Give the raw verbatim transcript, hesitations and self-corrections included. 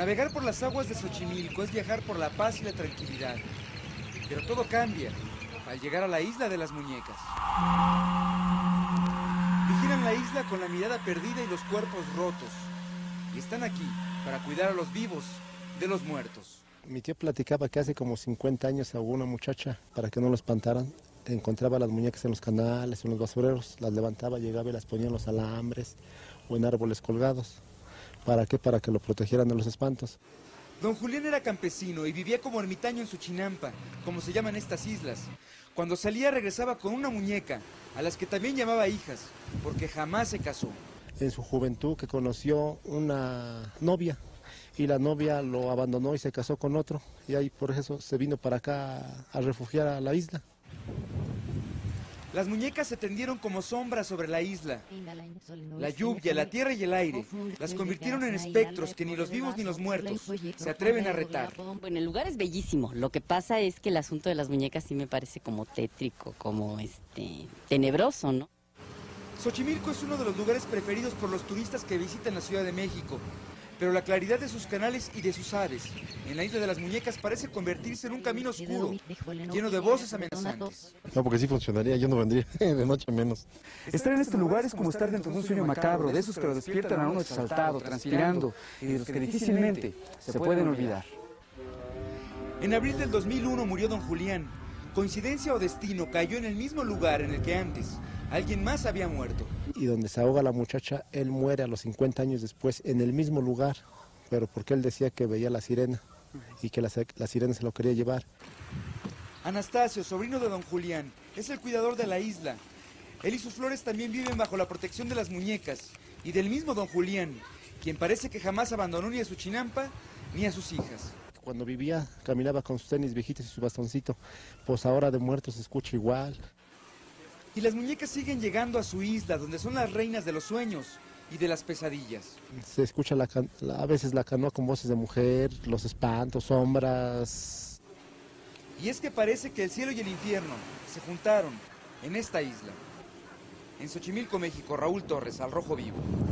Navegar por las aguas de Xochimilco es viajar por la paz y la tranquilidad. Pero todo cambia al llegar a la isla de las muñecas. Vigilan la isla con la mirada perdida y los cuerpos rotos. Y están aquí para cuidar a los vivos de los muertos. Mi tío platicaba que hace como cincuenta años a una muchacha, para que no lo espantaran, encontraba las muñecas en los canales, en los basureros, las levantaba, llegaba y las ponía en los alambres o en árboles colgados. ¿Para qué? Para que lo protegieran de los espantos. Don Julián era campesino y vivía como ermitaño en Suchinampa, como se llaman estas islas. Cuando salía regresaba con una muñeca, a las que también llamaba hijas, porque jamás se casó. En su juventud que conoció una novia, y la novia lo abandonó y se casó con otro, y ahí por eso se vino para acá a refugiar a la isla. Las muñecas se tendieron como sombras sobre la isla. La lluvia, la tierra y el aire las convirtieron en espectros que ni los vivos ni los muertos se atreven a retar. Bueno, el lugar es bellísimo. Lo que pasa es que el asunto de las muñecas sí me parece como tétrico, como este tenebroso, ¿no? Xochimilco es uno de los lugares preferidos por los turistas que visitan la Ciudad de México. Pero la claridad de sus canales y de sus aves en la isla de las muñecas parece convertirse en un camino oscuro, lleno de voces amenazantes. No, porque sí funcionaría, yo no vendría de noche menos. Estar en este lugar es como estar dentro de un sueño macabro, de esos que lo despiertan a uno exaltado, transpirando, y de los que difícilmente se pueden olvidar. En abril del dos mil uno murió don Julián. Coincidencia o destino, cayó en el mismo lugar en el que antes alguien más había muerto. Y donde se ahoga la muchacha, él muere a los cincuenta años después, en el mismo lugar, pero porque él decía que veía la sirena y que la, la sirena se lo quería llevar. Anastasio, sobrino de don Julián, es el cuidador de la isla. Él y sus flores también viven bajo la protección de las muñecas y del mismo don Julián, quien parece que jamás abandonó ni a su chinampa ni a sus hijas. Cuando vivía, caminaba con sus tenis viejitos y su bastoncito, pues ahora de muertos se escucha igual. Y las muñecas siguen llegando a su isla, donde son las reinas de los sueños y de las pesadillas. Se escucha la, la, a veces la canoa con voces de mujer, los espantos, sombras. Y es que parece que el cielo y el infierno se juntaron en esta isla. En Xochimilco, México, Raúl Torres, Al Rojo Vivo.